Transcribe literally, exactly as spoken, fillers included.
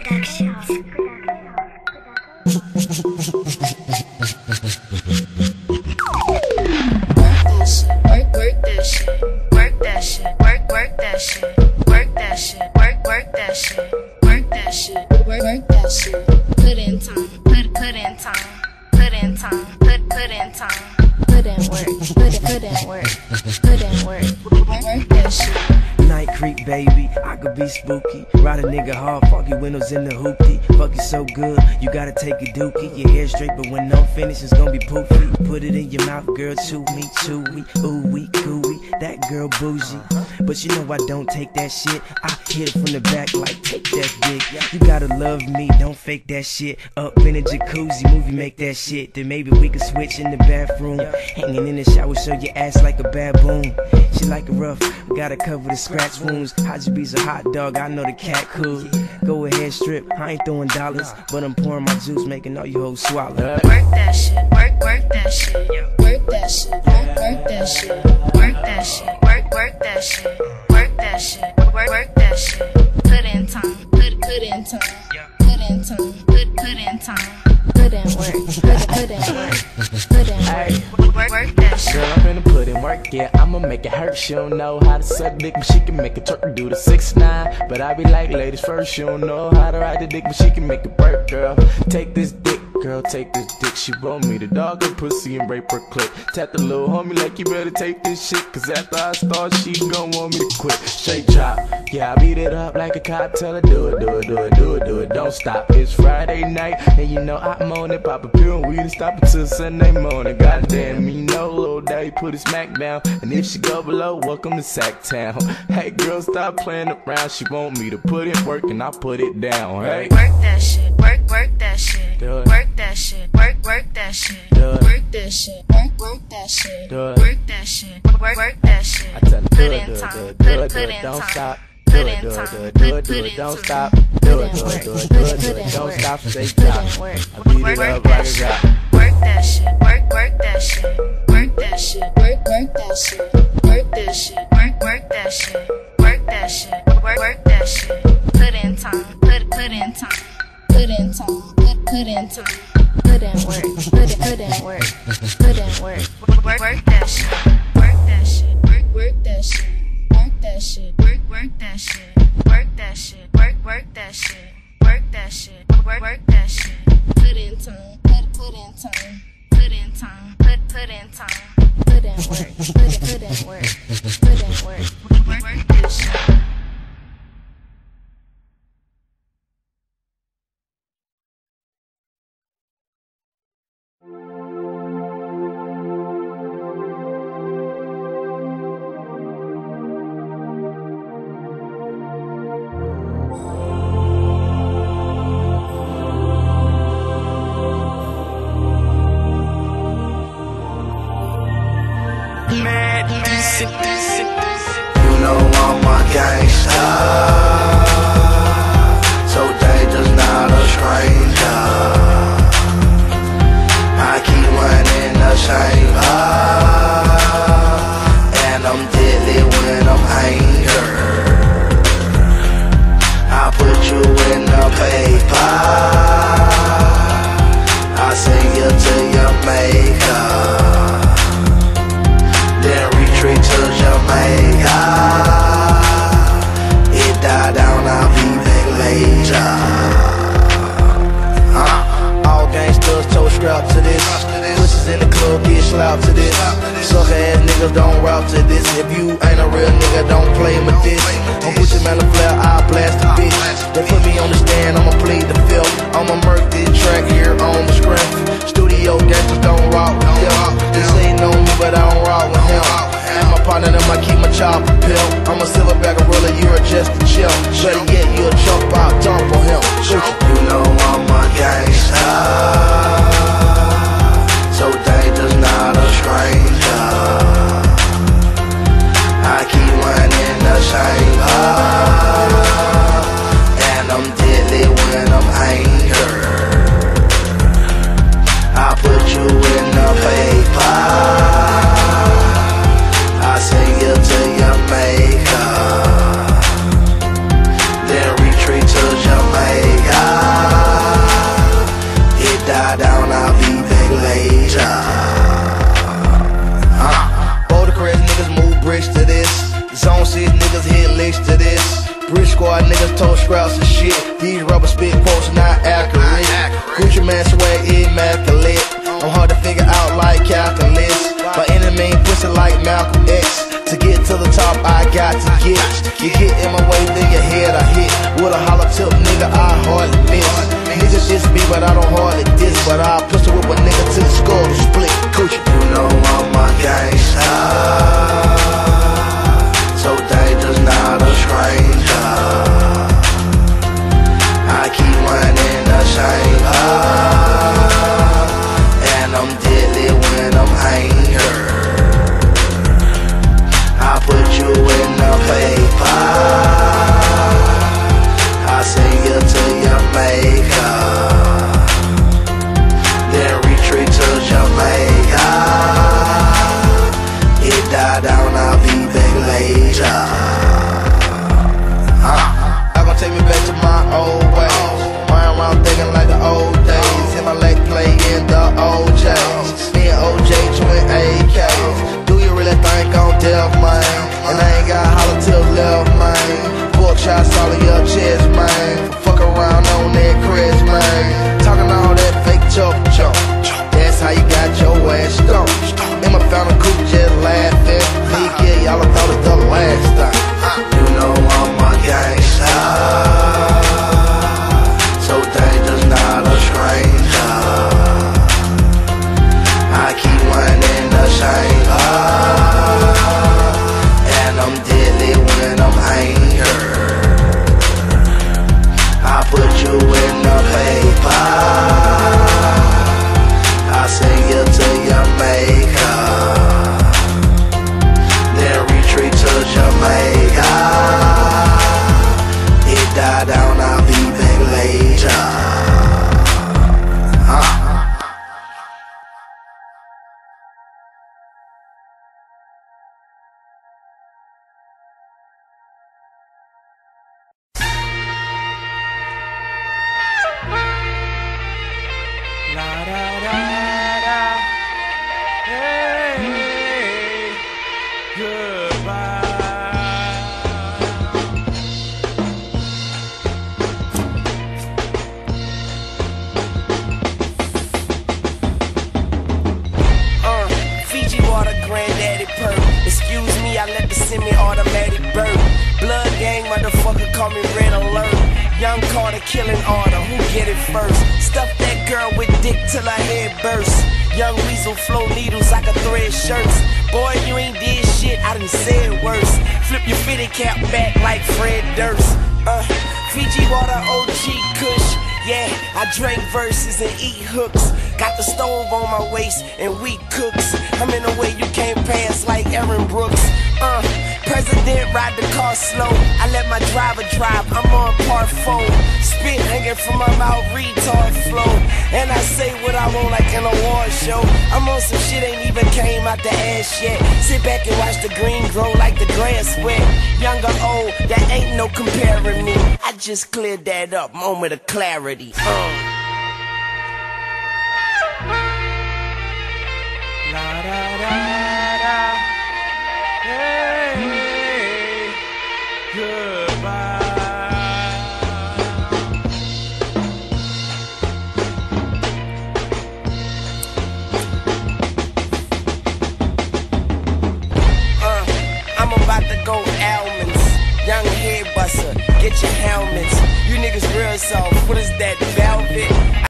Productions. Work that shit, work that shit, work that shit, work that shit, work work that shit, work that shit, work work that shit, work work that shit. Put in time, put put in time, put in time, put put in time, put in work, put put in work, put in work, work work that shit. Night creep, baby, I could be spooky. Ride a nigga hard, foggy windows in the hoopty. Fuck you so good, you gotta take a dookie. Your hair straight, but when I'm finished, it's gonna be poofy. Put it in your mouth, girl, chew me, chewy, ooh wee, gooey. That girl bougie, but you know I don't take that shit. I hit it from the back like take that dick. You gotta love me, don't fake that shit. Up in a jacuzzi, movie make that shit. Then maybe we can switch in the bathroom. Hanging in the shower, show your ass like a baboon. She like it rough, gotta cover the scratch wounds. Hajibi's a hot dog, I know the cat cool. Go ahead, strip, I ain't throwing dollars, but I'm pouring my juice, making all you hoes swallow. Work that shit, work, work that shit, work that shit, work, work that shit, work that shit, work, work that shit, work that shit, work, work that shit. Put in time, put, put in time, put in time, put, put in time. Put in work, put, put in work, put in work, work, work that shit. Girl, I'm finna put in work, yeah, I'ma make it hurt. She don't know how to suck dick, but she can make it twerk and do the six nine. But I be like, ladies first, she don't know how to ride the dick, but she can make it work, girl. Take this dick, girl, take this dick. She want me to dog her pussy and rape her clit. Tap the little homie like you better take this shit, cause after I start, she gon' want me to quit. Shake drop, yeah, I beat it up like a cop, tell her do it, do it, do it, do it, do it, don't stop. It's Friday night, and you know I'm on it, pop a pill and weed and stop until Sunday morning. Goddamn, me know, little daddy put his smack down, and if she go below, welcome to Sacktown. Hey girl, stop playing around, she want me to put in work and I put it down, hey? Work that shit, work, work that shit, Do it. work that shit, work, work that shit, Do it. work that shit, work, work that shit, Do it. work that shit, work, work that shit. I tell her, Put do it, in do it, time, do it, put, do it, put do it, in don't time. stop. Put Do it, in do it, time, do it, put, do it, put do in it, don't time. stop. Put Do in it, do work, it, do it, put, do it, do put it, in don't work, stop, stay put drop. in work, I beat work, it work up that like a shit, drop. work that shit, work, work that shit, work that shit, work, work that shit, work that shit, work, work that shit, work that shit, work, work that shit. Put in time, put, put in time, put in time, put, put in time. Put in work, put it, put in work, put in work, work, work that shit, work that shit, work, work that shit, work that shit, work, work that shit, work that shit, work, work that shit, work that shit, work, work that shit. Put in time, put, put in time, put in time, put, put in time. Put in work, put it, put in work, put in work, work, work that shit. You know all my Bridge squad niggas told scraps and shit. These rubber spit quotes not accurate. Gucci man swag immaculate. I'm hard to figure out like calculus. By any means pussy like Malcolm X. To get to the top I got to get. You get in my way then your head I hit. With a hollow tip nigga I hardly miss. Niggas diss me but I don't hardly diss. But I pistol whip a nigga till the skull to split. Gucci. You know I'm my gangsta. So dangerous, not a stranger. I keep running the chamber, and I'm deadly when I'm angry. I put you in the paper, I send you to your maker, then retreat to Jamaica. It died down, I'll be back later. uh, I'm gonna take me back to my old ways. Running around thinking like the old days. Hit my leg play in the O J's. Me and O J twin A Ks. Do you really think I'm deaf, man? And I ain't got holler till left, man. Pork shots all in your chest, man. Fuck around on that Chris, man. Talking all that fake chop chop. That's how you got your ass stumped. Emma found a coupe just laughing. Me kill y'all, I thought it the last time. You know I'm a gangsta. So dangerous, not a stranger. I keep running the chamber, and I'm deadly when I'm angry. I put you in the paper, I send you to your maker, then retreat to Jamaica. It died down, I'll be back later. uh. La da da da. Hey, goodbye. Uh, Fiji water, granddaddy perk. Excuse me, I let the semi-automatic burp. Blood gang, motherfucker, call me red alert. Young Carter killing order, who get it first? Stuff that girl with dick till her head bursts. Young Weasel flow needles, I can thread shirts. Boy, you ain't did shit, I done said worse. Flip your fitted cap back like Fred Durst. Uh, Fiji water, O G Kush. Yeah, I drink verses and eat hooks. Got the stove on my waist and we cooks. I'm in a way you can't pass like Aaron Brooks. Uh, President ride the car slow. I let my driver drive, I'm on par four. Spit hanging from my mouth, retard flow. And I say what I want like an award show. I'm on some shit ain't even came out the ass yet. Sit back and watch the green grow like the grass wet. Young or old, that ain't no comparing me. I just cleared that up, moment of clarity. Uh. La da da da. Hey, goodbye. Uh, I'm about to go almonds. Young head buster, get your helmets. You niggas real soft. What is that, velvet?